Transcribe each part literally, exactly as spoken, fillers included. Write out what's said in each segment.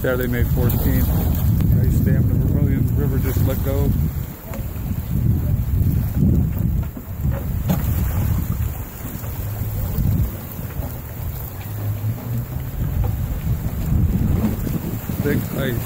Saturday, May fourteenth. Ice dam in the Vermillion River just let go. Big ice.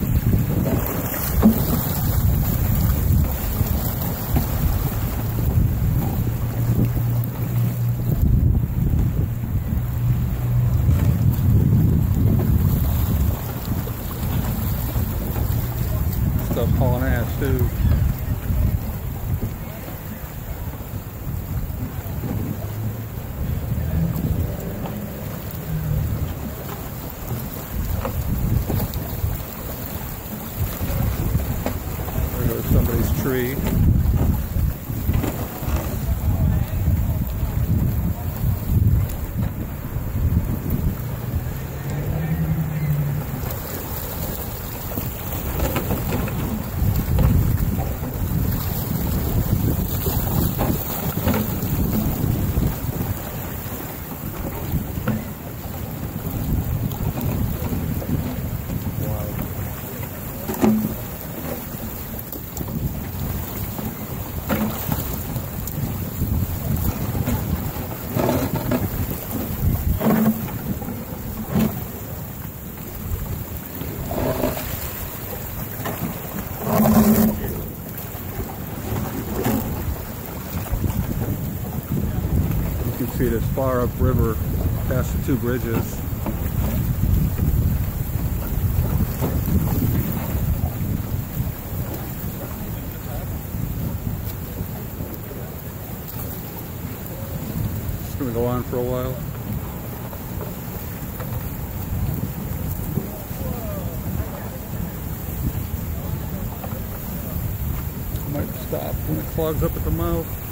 Stuff hauling ass too. There goes somebody's tree. You can see this far upriver past the two bridges. It's going to go on for a while. Might stop when it clogs up at the mouth.